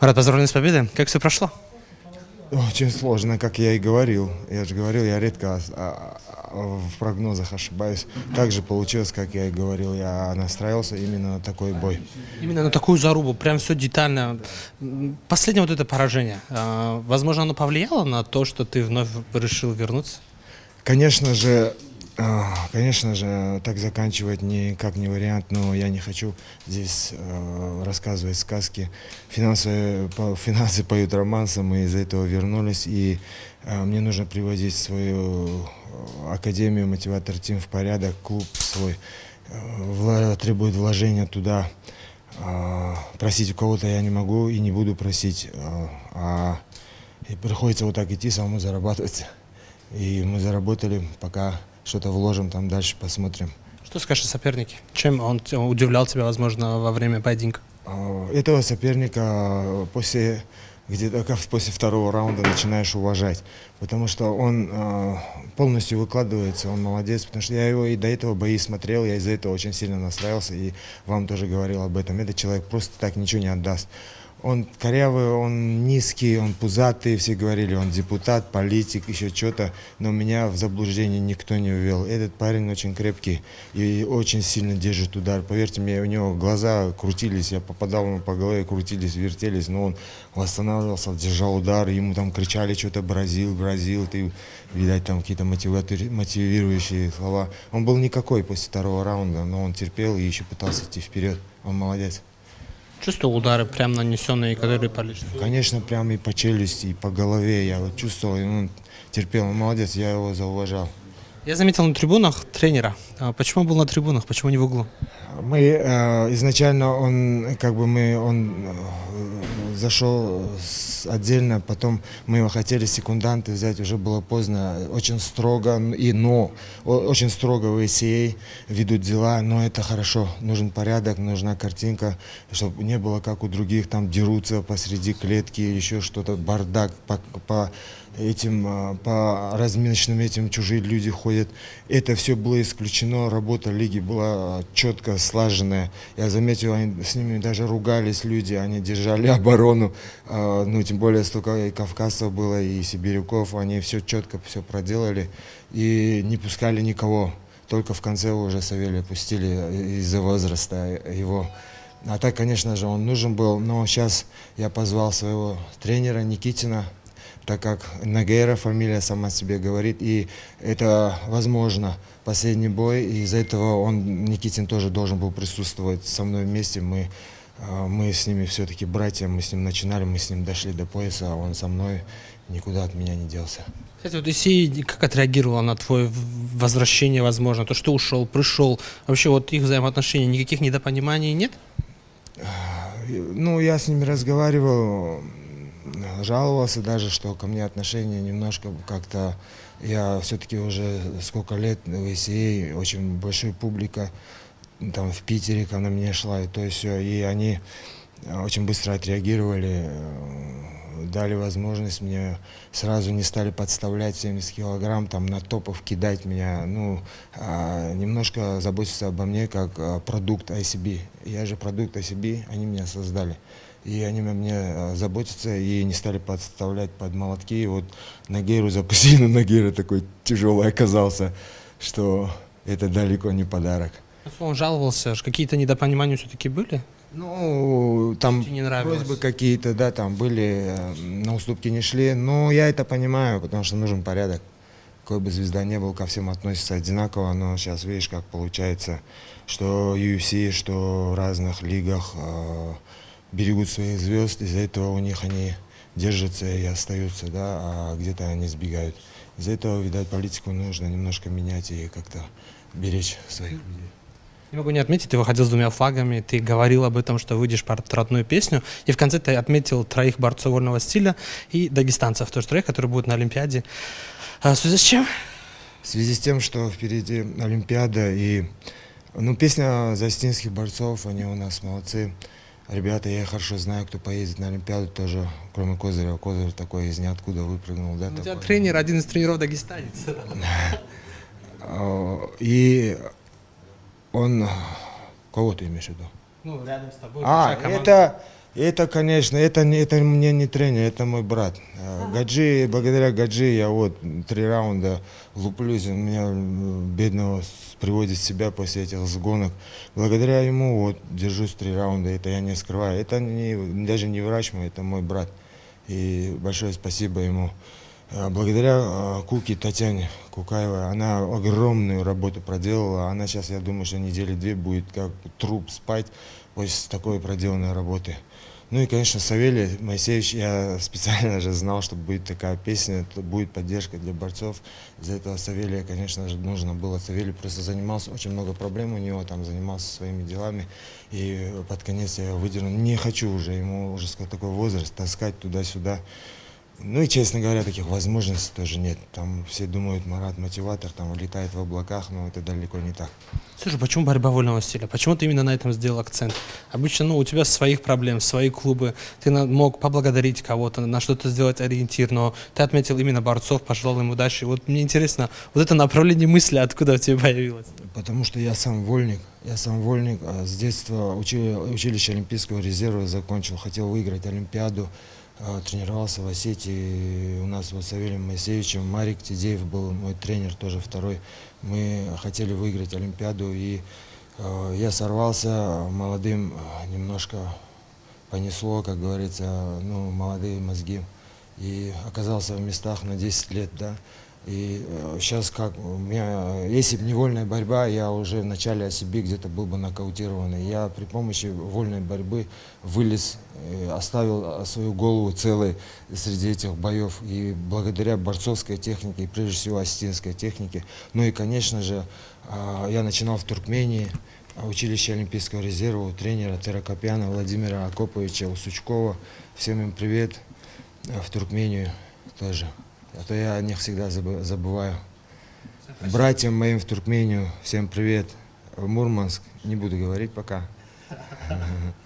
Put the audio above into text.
Рад поздравлять с победой. Как все прошло? Очень сложно, как я и говорил. Я же говорил, я редко в прогнозах ошибаюсь. Так же получилось, как я и говорил. Я настраивался именно на такой бой. Именно на такую зарубу, прям все детально. Последнее вот это поражение, возможно, оно повлияло на то, что ты вновь решил вернуться? Конечно же, так заканчивать никак не вариант, но я не хочу здесь рассказывать сказки. Финансы поют романсы, мы из-за этого вернулись, и мне нужно приводить свою академию, мотиватор Тим в порядок, клуб свой требует вложения туда. Просить у кого-то я не могу и не буду просить, и приходится вот так идти, самому зарабатывать. И мы заработали, пока что-то вложим, там дальше посмотрим. Что скажешь о сопернике? Чем он удивлял тебя, возможно, во время поединка? Этого соперника где-то после второго раунда начинаешь уважать, потому что он полностью выкладывается, он молодец, потому что я его и до этого бои смотрел, я из-за этого очень сильно настраивался и вам тоже говорил об этом. Этот человек просто так ничего не отдаст. Он корявый, он низкий, он пузатый, все говорили, он депутат, политик, еще что-то, но меня в заблуждение никто не ввел. Этот парень очень крепкий и очень сильно держит удар. Поверьте мне, у него глаза крутились, я попадал ему по голове, крутились, вертелись, но он восстанавливался, держал удар, ему там кричали что-то «Бразил, Бразил», ты, видать, там какие-то мотивирующие слова. Он был никакой после второго раунда, но он терпел и еще пытался идти вперед. Он молодец. Чувствовал удары, прям нанесенные, которые по личности? Конечно, прям и по челюсти, и по голове. Я вот чувствовал, и он терпел. Он молодец, я его зауважал. Я заметил на трибунах тренера. Почему был на трибунах, почему не в углу? Мы изначально он зашел отдельно, потом мы его хотели секунданты взять, уже было поздно, очень строго, очень строго в ACA ведут дела, но это хорошо, нужен порядок, нужна картинка, чтобы не было как у других, там дерутся посреди клетки, еще что-то, бардак по разминочным этим чужие люди ходят. Это все было исключено, работа лиги была четко слаженная. Я заметил, они с ними даже ругались люди, они держали оборону. Тем более столько и кавказцев было, и сибиряков, они все четко все проделали и не пускали никого. Только в конце уже Савелия пустили из-за возраста его. А так, конечно же, он нужен был, но сейчас я позвал своего тренера Никитина, так как Ногейра фамилия сама себе говорит, и это возможно последний бой, и из-за этого Никитин тоже должен был присутствовать со мной вместе. Мы с ними все-таки братья, мы с ним начинали, мы с ним дошли до пояса, а он со мной никуда от меня не делся. Кстати, вот Исей как отреагировала на твое возвращение, возможно, то, что ушел, пришел, вообще вот их взаимоотношений, никаких недопониманий нет? Я с ними разговаривал, жаловался даже, что ко мне отношение немножко как-то, я все-таки уже сколько лет в ACA, очень большая публика, там в Питере ко мне шла, и то есть все, и они очень быстро отреагировали, дали возможность мне, сразу не стали подставлять 70 килограмм, там на топов кидать меня, немножко заботиться обо мне как продукт ICB. Я же продукт ICB, они меня создали. И они о мне заботятся и не стали подставлять под молотки. И вот Ногейру запустили, но Ногейра такой тяжелый оказался, что это далеко не подарок. Он жаловался, какие-то недопонимания все-таки были? Там просьбы какие-то, да, там были, на уступки не шли. Но я это понимаю, потому что нужен порядок. Какой бы звезда не был, ко всем относится одинаково. Но сейчас видишь, как получается, что UFC, что в разных лигах берегут своих звезд, из-за этого у них они держатся и остаются, да, а где-то они сбегают. Из-за этого, видать, политику нужно немножко менять и как-то беречь своих людей. Не могу не отметить, ты выходил с 2 флагами, ты говорил об этом, что выйдешь под родную песню, и в конце ты отметил 3 борцов вольного стиля и дагестанцев, тоже 3, которые будут на Олимпиаде. В связи с чем? В связи с тем, что впереди Олимпиада и песня застинских борцов, они у нас молодцы. Ребята, я хорошо знаю, кто поедет на Олимпиаду тоже, кроме Козырева. Козырев такой из ниоткуда выпрыгнул. Да, у тебя тренер, один из тренеров дагестанец. И он... Кого ты имеешь в виду? Рядом с тобой. Это Это, конечно, это мне не тренер, это мой брат. Гаджи, благодаря Гаджи я вот 3 раунда луплюсь, он меня бедного приводит в себя после этих сгонок. Благодаря ему вот держусь 3 раунда, это я не скрываю. Это даже не врач мой, это мой брат. И большое спасибо ему. Благодаря Куке Татьяне Кукаевой, она огромную работу проделала. Она сейчас, я думаю, что недели 2 будет как труп спать после такой проделанной работы. Ну и, конечно, Савелий Моисеевич, я специально же знал, что будет такая песня, будет поддержка для борцов. Из-за этого Савелия, конечно же, нужно было. Савелий просто занимался, очень много проблем у него, там занимался своими делами. И под конец я выдернул. Не хочу уже, ему уже такой возраст, таскать туда-сюда. Ну и, честно говоря, таких возможностей тоже нет. Там все думают, Марат мотиватор, там летает в облаках, но это далеко не так. Слушай, почему борьба вольного стиля? Почему ты именно на этом сделал акцент? Обычно, ну, у тебя своих проблем, свои клубы, ты мог поблагодарить кого-то, на что-то сделать ориентир, но ты отметил именно борцов, пожелал им удачи. Вот мне интересно, вот это направление мысли откуда у тебя появилось? Потому что я сам вольник. С детства училище Олимпийского резерва закончил, хотел выиграть Олимпиаду. Тренировался в Осетии, у нас вот с Савелием Моисеевичем, Марик Тидеев был мой тренер, тоже второй. Мы хотели выиграть Олимпиаду, и я сорвался, молодым немножко понесло, как говорится, ну, молодые мозги. И оказался в местах на 10 лет, да. И сейчас как у меня, если бы не вольная борьба, я уже в начале Осиби где-то был бы нокаутированный. Я при помощи вольной борьбы вылез, оставил свою голову целой среди этих боев. И благодаря борцовской технике, и прежде всего осетинской технике. Ну и, конечно же, я начинал в Туркмении, училище Олимпийского резерва, у тренера Теракопяна Владимира Акоповича Усучкова. Всем им привет, в Туркмению тоже. А то я о них всегда забываю. Братьям моим в Туркмению всем привет. В Мурманск не буду говорить пока.